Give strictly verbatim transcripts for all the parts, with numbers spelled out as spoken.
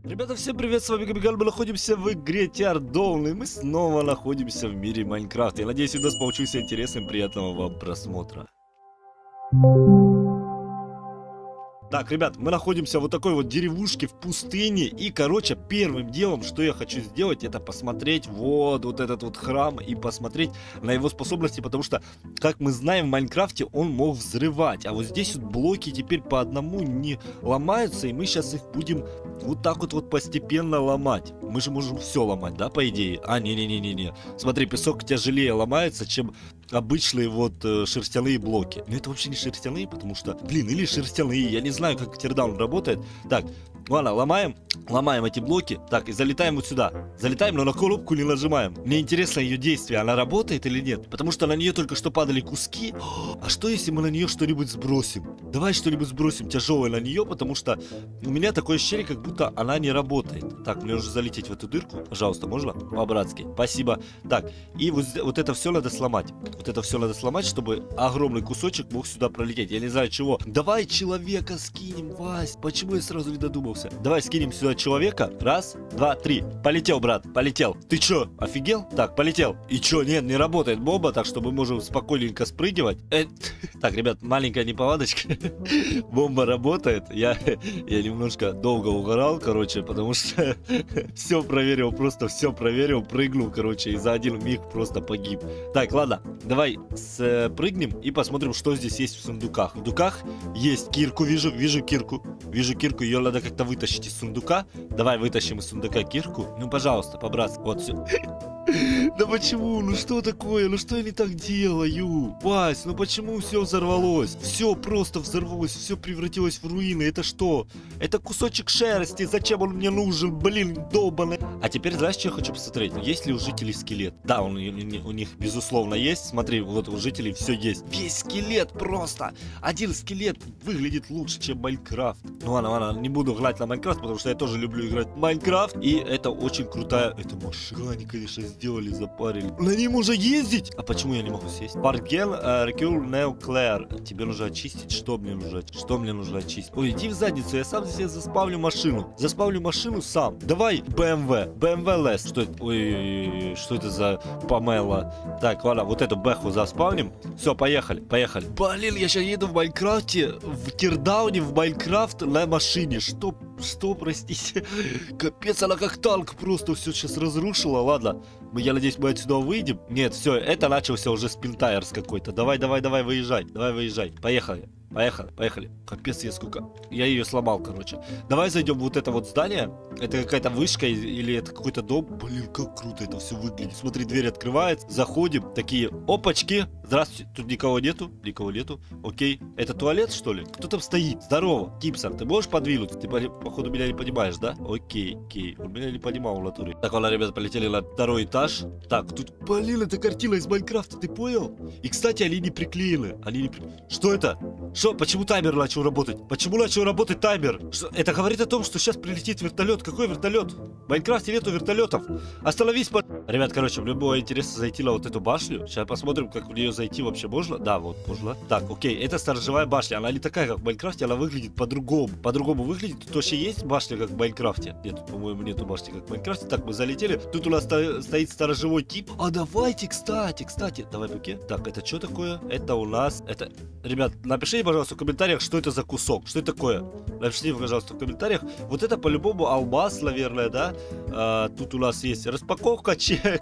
Ребята, всем привет, с вами Габиган, мы находимся в игре Teardown, и мы снова находимся в мире Майнкрафта. Я надеюсь, у нас получился интересным, приятного вам просмотра. Так, ребят, мы находимся в вот такой вот деревушке в пустыне, и, короче, первым делом, что я хочу сделать, это посмотреть вот, вот этот вот храм и посмотреть на его способности, потому что, как мы знаем, в Майнкрафте он мог взрывать, а вот здесь вот блоки теперь по одному не ломаются, и мы сейчас их будем вот так вот вот постепенно ломать. Мы же можем все ломать, да, по идее? А, не-не-не-не-не. Смотри, песок тяжелее ломается, чем обычные вот э, шерстяные блоки. Но это вообще не шерстяные, потому что, блин, или шерстяные, я не знаю, как Teardown работает. Так, ладно, ломаем, ломаем эти блоки. Так, и залетаем вот сюда. Залетаем, но на коробку не нажимаем. Мне интересно ее действие, она работает или нет? Потому что на нее только что падали куски. А что если мы на нее что-нибудь сбросим? Давай что-нибудь сбросим тяжелое на нее, потому что у меня такое ощущение, как будто она не работает. Так, мне нужно залететь в эту дырку. Пожалуйста, можно? По-братски. Спасибо. Так, и вот, вот это все надо сломать. Вот это все надо сломать, чтобы огромный кусочек мог сюда пролететь. Я не знаю чего. Давай человека скинем, Вась. Почему я сразу не додумался? Давай скинем сюда человека. Раз, два, три. Полетел, брат, полетел. Ты чё, офигел? Так, полетел. И чё, нет, не работает бомба, так что мы можем спокойненько спрыгивать. Э, так, ребят, маленькая неполадочка. Бомба работает. Я, я немножко долго угорал, короче, потому что все проверил, просто все проверил, прыгнул, короче, и за один миг просто погиб. Так, ладно, давай спрыгнем и посмотрим, что здесь есть в сундуках. В сундуках есть кирку, вижу, вижу кирку. Вижу кирку, ее надо как-то вытащить из сундука. Давай вытащим из сундука кирку. Ну, пожалуйста, по-братски. Вот все. Да почему? Ну что такое? Ну что я не так делаю? Вась, ну почему все взорвалось? Все просто взорвалось, все превратилось в руины. Это что? Это кусочек шерсти. Зачем он мне нужен? Блин, долбаный. А теперь знаешь, что я хочу посмотреть? Есть ли у жителей скелет? Да, он, у них безусловно есть. Смотри, вот у жителей все есть. Весь скелет просто. Один скелет выглядит лучше, чем Майнкрафт. Ну ладно, ладно, не буду гнать на Майнкрафт, потому что я тоже люблю играть в Майнкрафт. И это очень крутая... Это машина, они, конечно, сделали, запарили. На ним уже ездить? А почему я не могу сесть? Парген Рекюл Неоклэр. Тебе нужно очистить. Что мне нужно? Что мне нужно очистить? Ой, иди в задницу, я сам себе заспавлю машину. Заспавлю машину сам. Давай, бэ эм вэ. бэ эм вэ Лес. Что это? Ой, что это за помела? Так, ладно, вот эту бэху заспавним. Все, поехали, поехали. Блин, я сейчас еду в Майнкрафте, в Teardowне, в Майнкрафт на машине. Что? Что, простите? Капец, она как танк просто все сейчас разрушила. Ладно, я надеюсь, мы отсюда выйдем. Нет, все, это начался уже спинтайрс какой-то. Давай, давай, давай, выезжай. Давай, выезжай. Поехали. Поехали, поехали. Капец, я сколько... Я ее сломал, короче. Давай зайдем в вот это вот здание. Это какая-то вышка или это какой-то дом. Блин, как круто это все выглядит. Смотри, дверь открывается. Заходим. Такие, опачки. Здравствуйте. Тут никого нету. Никого нету. Окей. Это туалет, что ли? Кто там стоит? Здорово. Кипсон, ты можешь подвинуться? Ты, походу, меня не понимаешь, да? Окей, окей. Он меня не понимал в натуре. Так, ладно, ребята, полетели на второй этаж. Так, тут, блин, это картина из Майнкрафта, ты понял? И, кстати, они не приклеены. Они не при... Что это? Что? Почему таймер начал работать? Почему начал работать таймер? Что? Это говорит о том, что сейчас прилетит вертолет. Какой вертолет? В Майнкрафте нету вертолетов. Остановись, по... Ребят, короче, мне было интересно зайти на вот эту башню. Сейчас посмотрим, как в нее зайти вообще можно. Да, вот, можно. Так, окей, это сторожевая башня. Она не такая, как в Майнкрафте, она выглядит по-другому. По-другому выглядит. Тут вообще есть башня, как в Майнкрафте? Нет, тут, по-моему, нету башни, как в Майнкрафте. Так, мы залетели. Тут у нас сто... стоит сторожевой тип. А давайте, кстати, кстати. Давай, буке. Так, это что такое? Это у нас... Это... Ребят, напишите, пожалуйста, в комментариях, что это за кусок. Что это такое? Напишите, пожалуйста, в комментариях. Вот это по-любому алмаз, наверное, да? А, тут у нас есть распаковка, чек,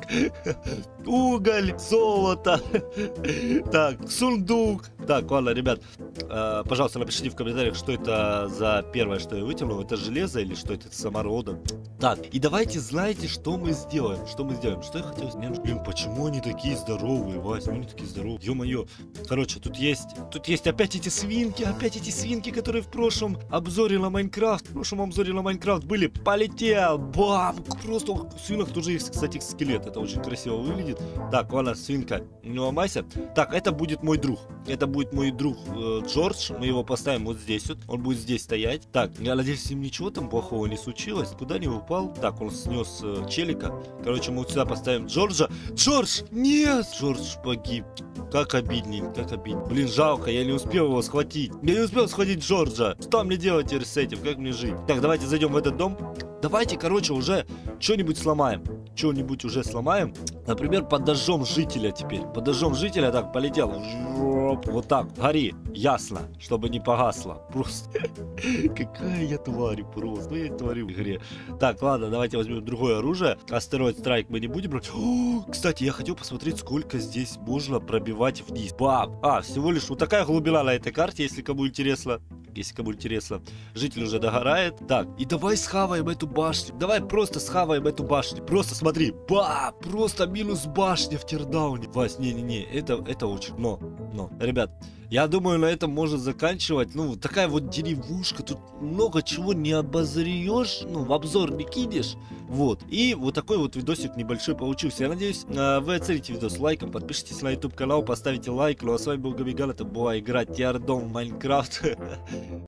уголь, золото. Так, сундук. Так, ладно, ребят, а, пожалуйста, напишите в комментариях, что это за первое, что я вытянул. Это железо или что это, самородом? Так, и давайте, знаете, что мы сделаем? Что мы сделаем? Что я хотел сделать? Блин, почему они такие здоровые, Вась? Они такие здоровые. Ё-моё. Короче, тут есть... Тут есть опять эти свинки, опять эти свинки, которые в прошлом обзоре на Майнкрафт, в прошлом обзоре на Майнкрафт были. Полетел! Бам! Просто у свинок тоже есть, кстати, скелет. Это очень красиво выглядит. Так, ладно, свинка, не ломайся. Так, это будет мой друг. Это будет мой друг э, Джордж. Мы его поставим вот здесь вот. Он будет здесь стоять. Так, я надеюсь, с ним ничего там плохого не случилось. Куда не упал? Так, он снес э, челика. Короче, мы вот сюда поставим Джорджа. Джордж! Нет! Джордж погиб. Как обидненько, как обидненько. Блин, жалко, я не успел его схватить. Я не успел схватить Джорджа. Что мне делать теперь с этим? Как мне жить? Так, давайте зайдем в этот дом. Давайте, короче, уже что-нибудь сломаем. Что-нибудь уже сломаем. Например, подожжем жителя теперь. Подожжем жителя, так, полетел. Вот так, гори, ясно, чтобы не погасло. Просто, какая я тварь просто. Ну, я творю в игре. Так, ладно, давайте возьмем другое оружие. Астероид Страйк мы не будем брать. О, кстати, я хотел посмотреть, сколько здесь можно пробивать вниз. Баб. А, всего лишь вот такая глубина на этой карте, если кому интересно. Если кому интересно. Житель уже догорает. Так, и давай схаваем эту башню. Давай просто схаваем эту башню. Просто смотри. Ба! Просто минус башня в тирдауне. Вась, не-не-не, это, это очень. Но, но, ребят, я думаю, на этом можно заканчивать. Ну, такая вот деревушка. Тут много чего не обозрешь. Ну, в обзор не кинешь. Вот. И вот такой вот видосик небольшой получился. Я надеюсь, вы оцените видос лайком. Подпишитесь на YouTube канал, поставите лайк. Ну, а с вами был Габиган. Это была игра Теордом в Майнкрафт.